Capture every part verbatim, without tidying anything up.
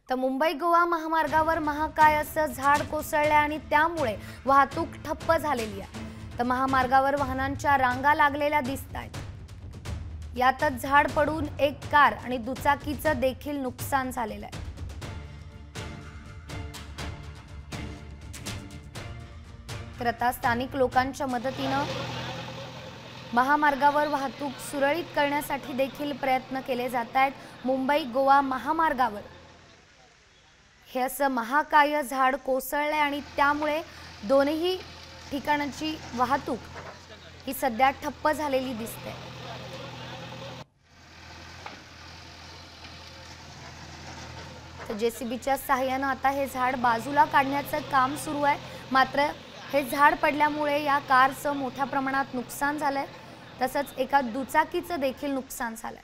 तर मुंबई गोवा महामार्गावर महाकाय असं झाड कोसळले आणि त्यामुळे वाहतूक ठप्प झालेली आहे। तर महामार्गावर वाहनांच्या रांगा लागलेल्या दिसतायत। यातच झाड पडून एक कार आणि दुचाकीचं देखील नुकसान झालेलं आहे। तर आता स्थानिक लोकांच्या मदतीने महामार्गावर वाहतूक सुरळीत करण्यासाठी देखील प्रयत्न केले जात आहेत। मुंबई गोवा महामार्गावर हे असं महाकाय झाड कोसळले आणि त्यामुळे दोन्ही ठिकाणांची वाहतूक ही सध्या ठप्प झालेली दिसते। तर जेसीबीच्या सहाय्याने आता हे झाड बाजूला काढण्याचं काम सुरू आहे। मात्र हे झाड पडल्यामुळे या कारचं मोठ्या प्रमाणात नुकसान झालंय, तसंच एका दुचाकीचं देखील नुकसान झालंय।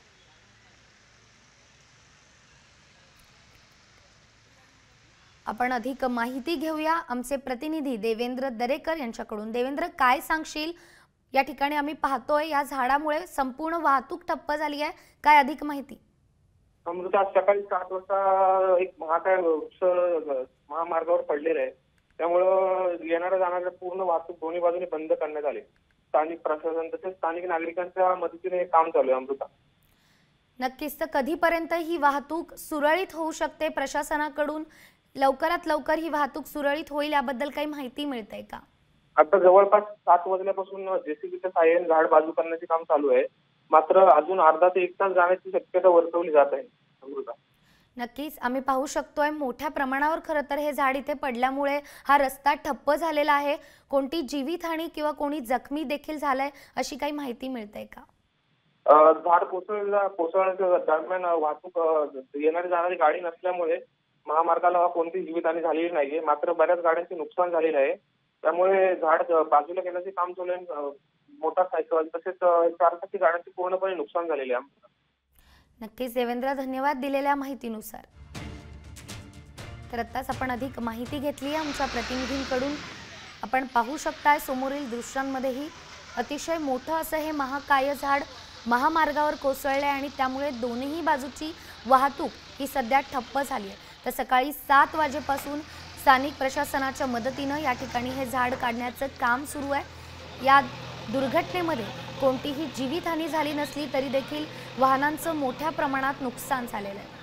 आपण अधिक माहिती घेऊया आमचे प्रतिनिधी देवेंद्र दरेकर यांच्याकडून। देवेंद्र, काय सांगशील? या ठिकाणी आम्ही पाहतोय या झाडामुळे संपूर्ण वाहतूक ठप्प झाली आहे, काय अधिक माहिती? अमृता, सकाळी सात वाजता एक महाकाय वृक्ष महामार्गावर पडलेलं आहे, त्यामुळं येणाऱ्या जाणाऱ्या पूर्ण वाहतूक दोन्ही बाजूने बंद करण्यात आली। स्थानिक प्रशासन तसेच स्थानिक नागरिकांच्या मदतीने हे काम चालू आहे। अमृता, नक्कीच, तर कधीपर्यंत ही वाहतूक सुरळीत होऊ शकते? प्रशासनाकडून लवकरात लवकर ही वाहतूक सुरळीत होईल याबद्दल काही माहिती मिळते का? आता जवळपास सात वाजल्यापासून जेसीबीच्या साहाय्याने झाड बाजू करण्याचे काम चालू आहे, मात्र अजून अर्धा ते एक तास जाण्याची शक्यता वर्तवली जात आहे। अमृता, नक्कीच आम्ही पाहू शकतोय मोठ्या प्रमाणावर खरं तर हे झाड इथे पडल्यामुळे हा रस्ता ठप्प झालेला आहे। कोणती जीवितहानी किंवा कोणी जखमी देखील झालाय अशी काही माहिती मिळते का? झाड कोसळला कोसळण्याच्या दरम्यान वाहतूक येणारी जाणारी गाडी नसल्यामुळे महामार्गाला कोणतीही जीवितहानी झालेली नाहीये, मात्र बऱ्याच गाड्यांचे नुकसान झालेलं आहे। त्यामुळे झाड बाजूला घेण्याचे काम चालू आहे। मोटारसायकल तसेच चारचाकी गाड्यांचे पूर्णपणे नुकसान झालेले आहे। नक्कीच देवेंद्र, धन्यवाद दिलेल्या माहितीनुसार। तर आताच आपण अधिक माहिती घेतली आमच्या प्रतिनिधींकडून। आपण पाहू शकताय समोरील दृश्यांमध्येही अतिशय मोठं असं हे महाकाय झाड महामार्गावर कोसळले आणि त्यामुळे दोन्ही बाजूची वाहतूक ही सध्या ठप्प झाली आहे। तर सकाळी सात वाजेपासून स्थानिक प्रशासनाच्या मदतीने या ठिकाणी हे झाड काढण्याचं काम सुरू आहे। या दुर्घटनेमध्ये कोणतीही जीवितहानी झाली नसली तरी देखील वाहनांचं मोठ्या प्रमाणात नुकसान झालेलं आहे।